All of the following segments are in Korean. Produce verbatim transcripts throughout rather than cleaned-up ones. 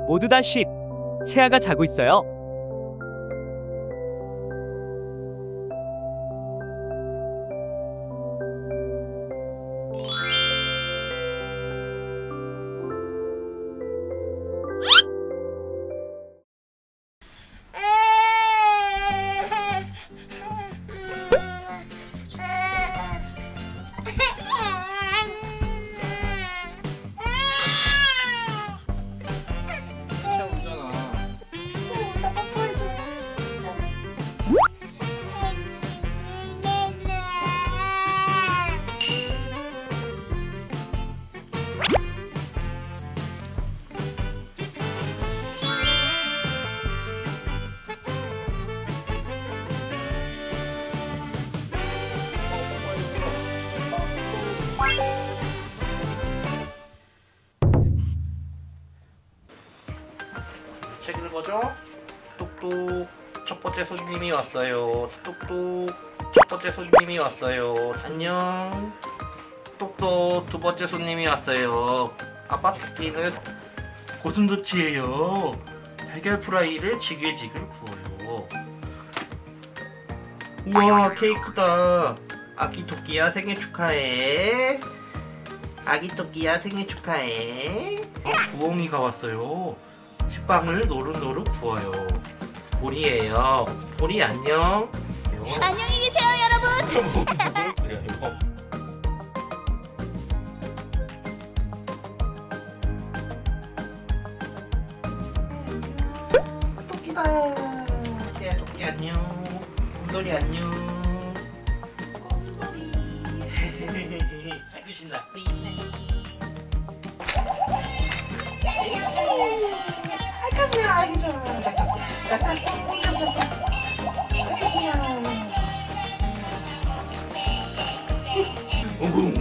모두 다 쉿! 채아가 자고 있어요. 책 읽어줘. 똑똑. 첫 번째 손님이 왔어요. 똑똑. 첫 번째 손님이 왔어요. 안녕. 똑똑. 두 번째 손님이 왔어요. 아빠 토끼는 고슴도치예요. 달걀 프라이를 지글지글 구워요. 우와, 케이크다. 아기 토끼야, 생일 축하해. 아기 토끼야, 생일 축하해. 어, 부엉이가 왔어요. 식빵을 노릇노릇 구워요. 보리예요. 보리 안녕. 안녕히 계세요, 여러분. 그래 이거. 토끼다. 토끼야, 토끼 안녕. 곰돌이 안녕. 곰돌이. 아이고 신나. 아이고야, 아이고 좋아. 잠깐, 잠깐, 잠깐. 아이고야. 오구.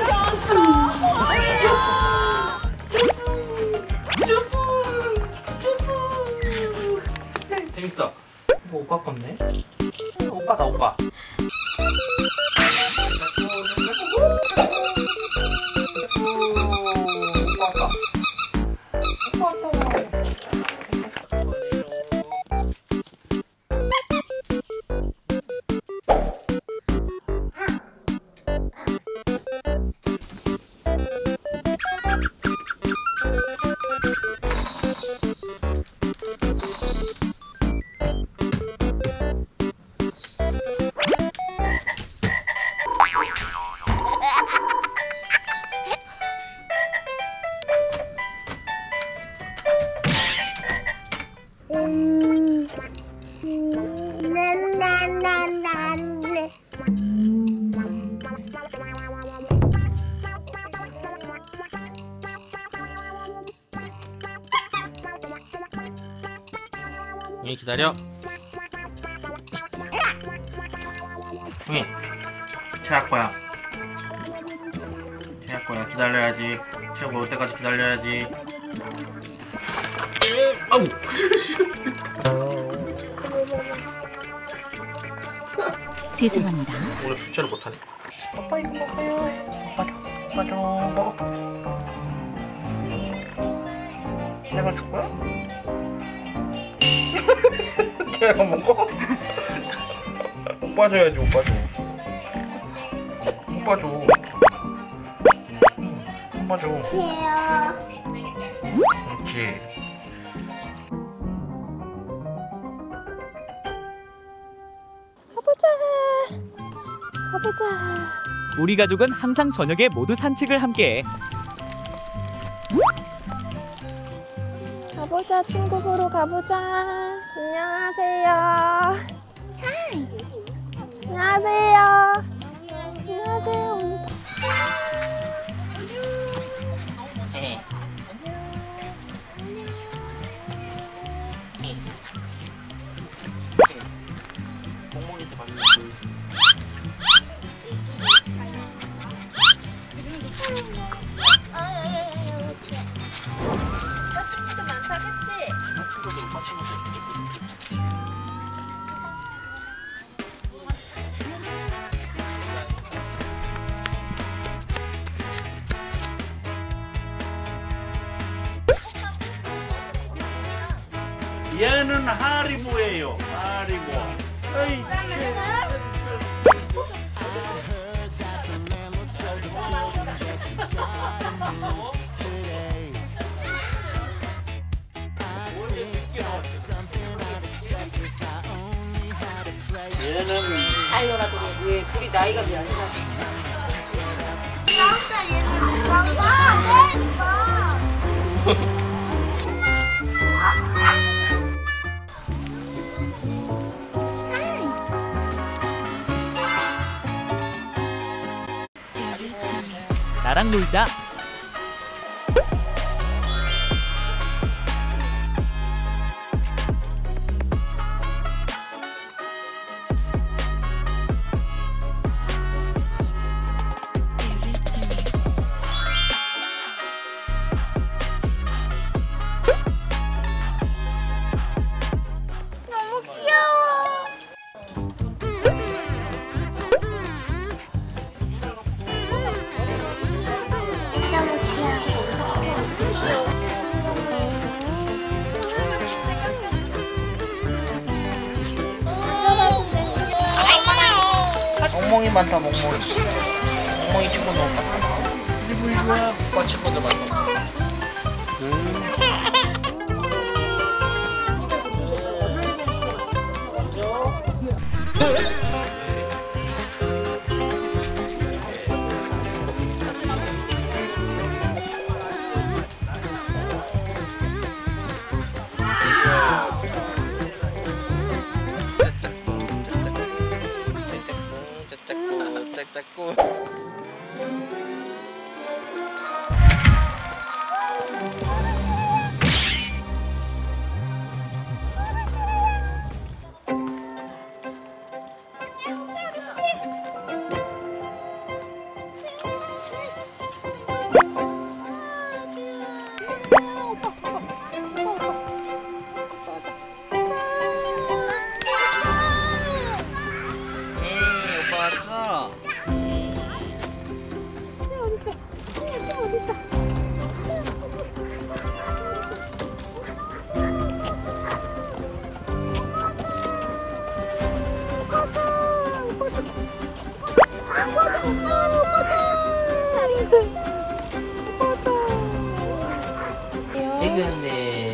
재밌어. 이거 오빠 건데? 오빠다, 오빠. 예, 기다려. 형이 채할 거야. 채할 거야. 기다려야지. 채하고 올 때까지 기다려야지. 아우. 죄송합니다. 오늘 숙제를 못하네. 오빠 이거 먹어요. 오빠 줘. 오빠 줘. 먹어. 채가 줄 거야? 채가 먹어? 오빠 줘야지. 오빠 줘. 오빠 줘. 오빠 줘. 그렇지. 가보자. 가보자. 우리 가족은 항상 저녁에 모두 산책을 함께해. 가보자. 친구 보러 가보자. 안녕하세요. 하이. 안녕하세요. 안녕하세요. 네. 멍멍이 좀 봤는데. 친구도 많다, 그치? 친구들, 오빠 친구들. 얘는 하리보예요. 하리보. 어이. 얘는 잘 놀아 둘이. 예, 둘이 나이가 몇 살? 나랑 놀자. 너무 귀여워. 너무 귀여워. 멍멍이 많다 멍멍이. 멍멍이 친구 너무 많다. 오빠 친구들 많다. 짝짝꿍. 에이, 오빠 왔어. 찍었네.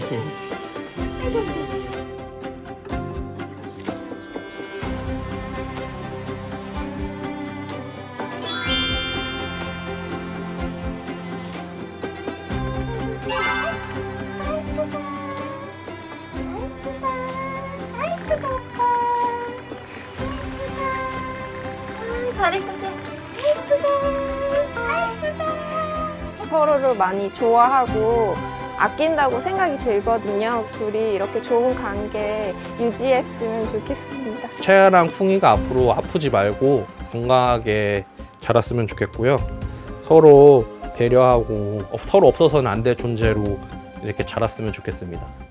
잘했어. 예쁘다. 예쁘다. 서로를 많이 좋아하고 아낀다고 생각이 들거든요. 둘이 이렇게 좋은 관계 유지했으면 좋겠습니다. 채아랑 쿵이가 앞으로 아프지 말고 건강하게 자랐으면 좋겠고요. 서로 배려하고 서로 없어서는 안 될 존재로 이렇게 자랐으면 좋겠습니다.